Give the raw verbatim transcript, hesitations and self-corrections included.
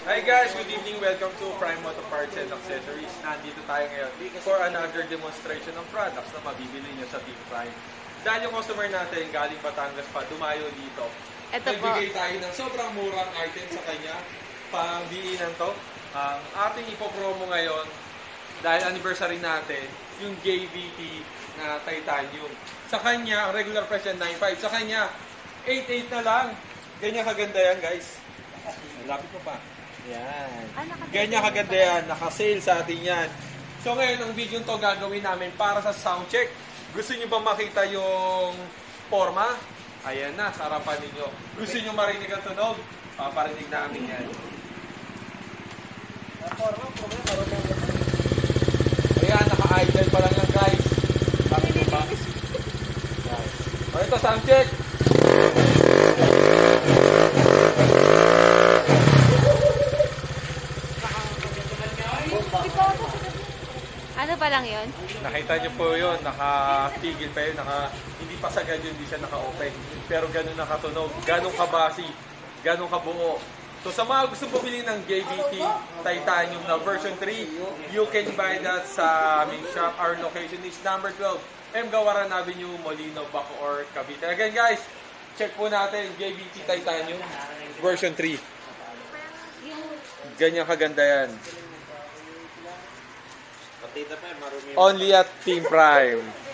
Hi guys, good evening. Welcome to Prime Motor Parts and Accessories. Nandito tayo ngayon for another demonstration ng products na mabibili nyo sa Team Prime. Dahil yung customer natin galing Batangas pa, dumayo dito. Ito po. Nagbigay tayo ng sobrang murang item sa kanya. Pang-diinan to. Ang ating ipopromo ngayon, dahil anniversary natin, yung J V T na titanium. Sa kanya, ang regular price yan nine five. Sa kanya, eight eight na lang. Ganyan kaganda yan guys. Lapit mo pa. Yan. Ah, naka- Ganyan kaganda yan. Naka-sale sa atin yan. So ngayon, ang video to gagawin namin para sa sound check. Gusto niyo ba makita yung forma? Ayan na, sa harapan ninyo. Gusto niyo marinig ang tunog? Paparinig namin yan. Ayan, naka-idle pa lang yan guys. Sabi mo ba? Yan. O ito, sound check. Ano pa lang yun? Nakita niyo po yun, nakatigil pa yun, naka, hindi pa sagad yun, hindi siya naka-open. Pero ganun nakatunog, ganun kabasi, ganun kabuo. So sa mga gusto bumili ng J V T Titanium na version three, you can buy that sa aming shop. Our location is number twelve, M. Gawaran Avenue, Molino, Bacoor, Cavite. Again guys, check po natin J V T Titanium version three. Ganyan kaganda yan. Only at Team Prime.